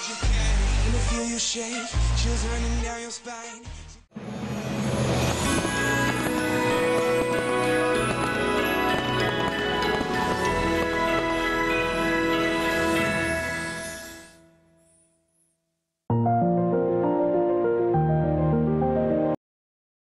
Let me feel you shake, chills running down your spine.